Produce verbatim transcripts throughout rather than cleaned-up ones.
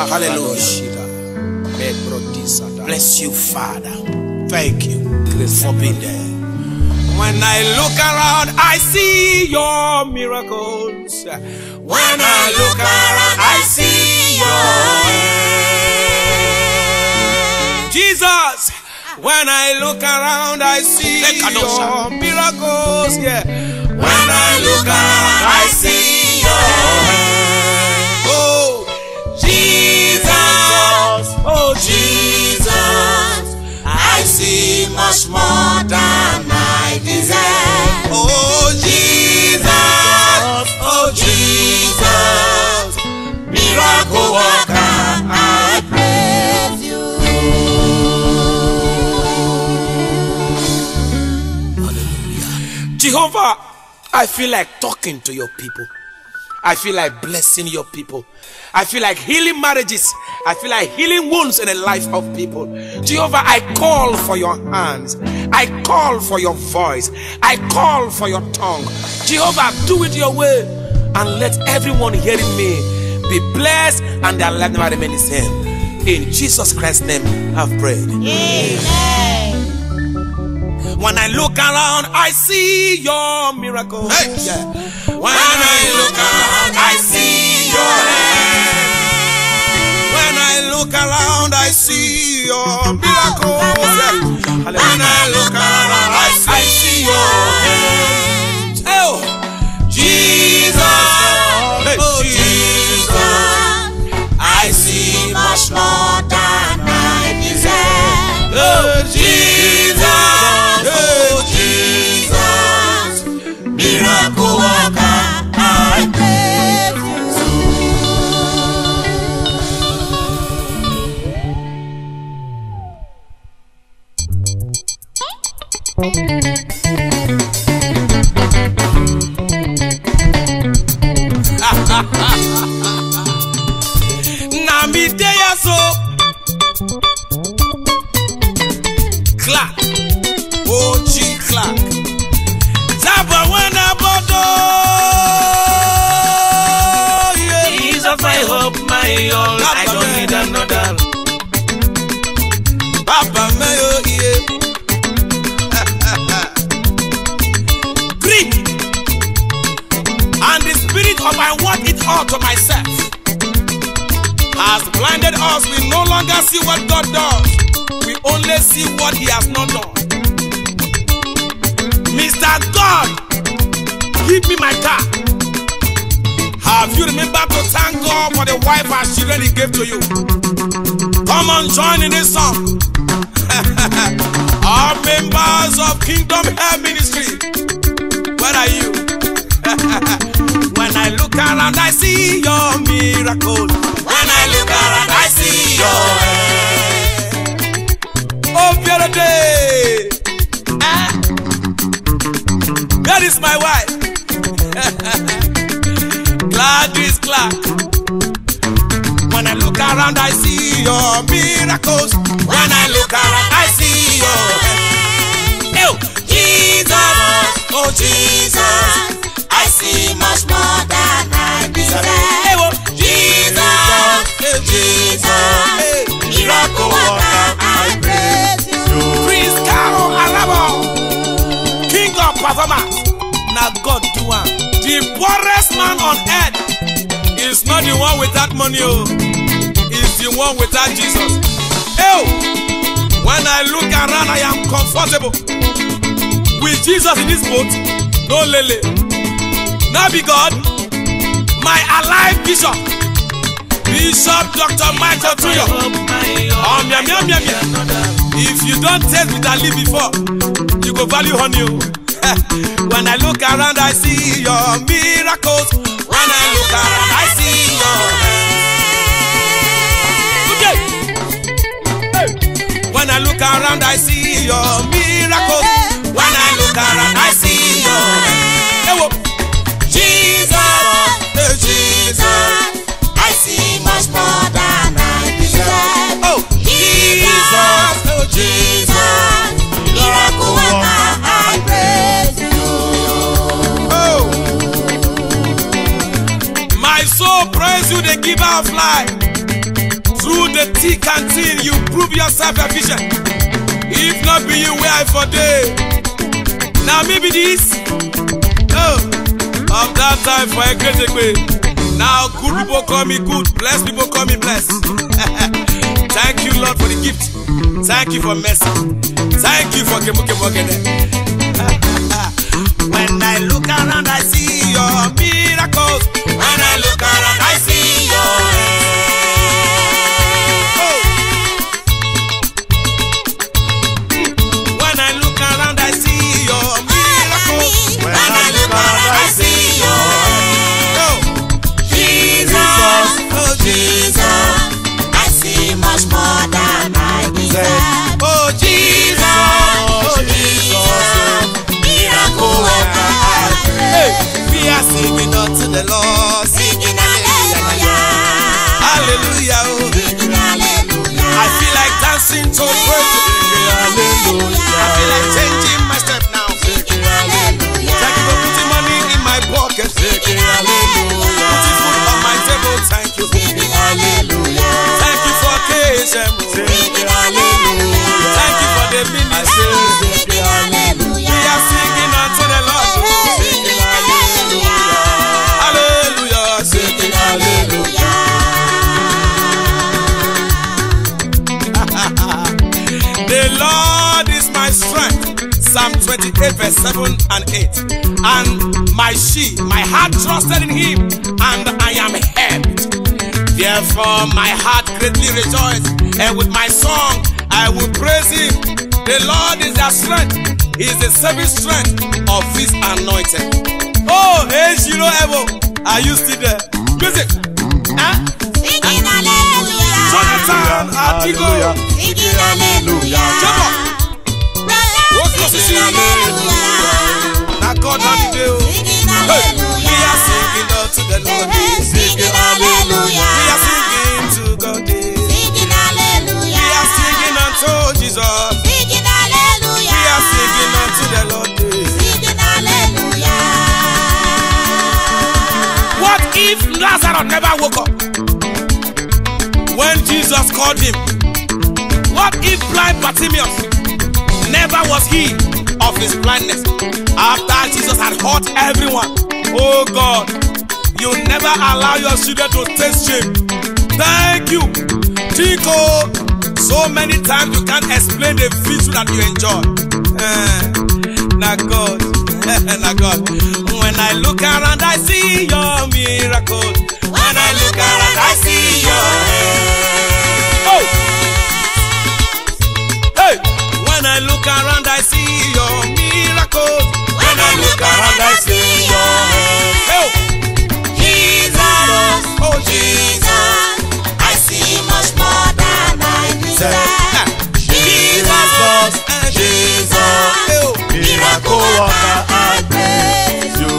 Hallelujah. Bless you, Father. Thank you for being there. When I look around, I see your miracles. When I look around, I see your Jesus. When I look around, I see your miracles. Yeah. When I look around, I see your oh Jesus, oh Jesus. I see much more than I deserve. Oh Jesus, oh Jesus, miracle worker, I praise you. Hallelujah. Jehovah, I feel like talking to your people. I feel like blessing your people. I feel like healing marriages. I feel like healing wounds in the life of people. Jehovah, I call for your hands. I call for your voice. I call for your tongue. Jehovah, do it your way and let everyone hearing me be blessed and their life never remain the same. In Jesus Christ's name I've prayed. Amen. When I look around, I see your miracles. Hey. Yeah. When I look around, I see your hand. When I look around, I see your miracles. Yeah. When I look around, I see, I see your hand. Oh, Jesus, hey. Oh Jesus, I see much more than I deserve. Oh Jesus, oh Jesus, miracle worker, I praise na me dey so clap, oh G clap. Zaba when I bodo, yeah. Jesus, I hope my all. I don't need another. Papa Mayo, yeah. Greek and the spirit of I want it all to myself has blinded us. We no longer see what God does. We only see what He has not done. Mister God, give me my car. Have you remembered to thank God for the wife and children He gave to you? Come on, join in this song. All members of Kingdom Hair Ministry, where are you? When I look around, I see your miracle. When I look around, I see your hand. Oh, beautiful day. Ah. That is my wife. Gladys Clark. When I look around, I see your miracles. When I look around, I see your hand. Oh, Jesus, oh Jesus, I see much more than I deserve. Hey, oh, Jesus, oh Jesus, hey, miracle worker, I praise you. Prince Carol Alabo, King of performance. Now God do one. The poorest man on earth is not the one without money, oh. It's the one without Jesus. Oh, when I look around, I am comfortable with Jesus in this boat. No lele. Now be God, my alive bishop, Bishop Doctor Michael Tuyo. Oh, miam, miam, miam, miam. If you don't taste bitter leaf before, you go value honey. When I look around, I see your miracles. When I look around, I see your hand. Okay. When I look around, I see your miracles. When I look around, I see your hand. Jesus, oh Jesus, I see much more than I deserve. Oh, Jesus, oh Jesus, miracle worker, I praise you. Oh, my soul praise you, the giver of life. the thick and thin, you prove yourself efficient. If not be you, where I for day. Now maybe this. Oh, of that time for a great way. Now good people call me good, blessed people call me blessed. Thank you, Lord, for the gift. Thank you for mercy. Thank you for Kemuke Mogene. When I look around, I see your miracles. When I look around, I see your oh. When I look around, I see your miracles. When I look around, I see your oh. Jesus, oh Jesus, I see much more than I deserve. Oh Jesus, oh Jesus, miracle worker. Hey, we are singing unto the Lord, singing hallelujah, hallelujah, oh. Singing hallelujah. I feel like dancing to praise, singing hallelujah. I feel like changing my step now, singing hallelujah. Thank you for putting money in my pocket, singing hallelujah. Putting food on my table, thank you, singing hallelujah. Thank you for K S M, singing hallelujah. Thank you for the ministry, singing hallelujah. We are singing unto the Lord, singing hallelujah, hallelujah, singing hallelujah. The Lord is my strength, Psalm twenty-eight verse seven and eight. And my sheep, my heart trusted in him, and I am helped. Therefore my heart greatly rejoiced, and with my song I will praise him. The Lord is their strength, he is the saving strength of his anointed. Oh, hey, Shiro Evo, are you still there? Music, huh? Singing hallelujah. Jonathan Atigo, Singing hallelujah. Come on. What's the Singing hallelujah. Now God on the day. Singing Hey, hallelujah. we are singing unto the Lord. Singing hallelujah. We are singing to God. Singing hallelujah. We are singing unto Jesus. Singing hallelujah. We are singing unto the Lord. Singing hallelujah. What if Lazarus never woke up when Jesus called him? What if blind Bartimaeus never was healed of his blindness after Jesus had hurt everyone? Oh God, you never allow your children to taste shame. Thank you, Chico. So many times you can't explain the victory that you enjoy. Uh, now God, now God. When I look around, I see your miracles. When I look around, I see your oh. Hey. When I look around, I see your miracles. When I look around, I see your oh. Jesus, oh Jesus, I see much more than I deserve. Jesus, Jesus, oh. Miracle worker, I praise you.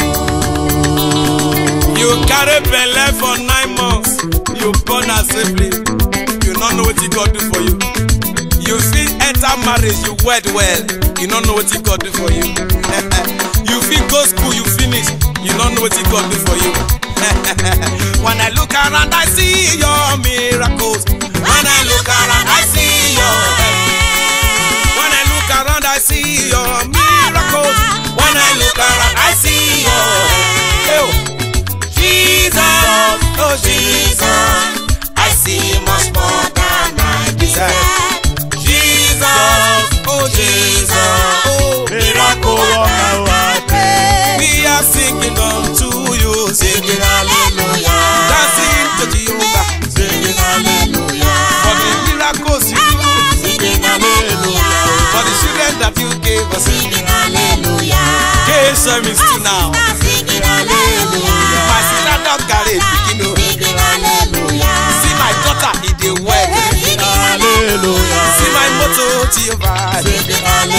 You carry belle for nine months, you born as safely. You don't know what he God do for you. You feel enter marriage, you wed well. You don't know what he God do for you. You feel go school, you finish. You don't know what he God do for you. When I look around, I see your miracles. When I look around, I see your When I look around, I see your miracles. When I look around, I see your oh. Jesus, oh Jesus, I see much more than I deserve. Jesus, oh Jesus, oh miracle worker, we are singing unto you, singing hallelujah, dancing to Jehovah, singing hallelujah, for the miracles you do, singing hallelujah, for the children that you gave us, singing hallelujah. K S M is still now, singing hallelujah. My sister don't carry picking up, singing hallelujah. See my daughter in the word, singing hallelujah. See my motto Jehovah, singing hallelujah.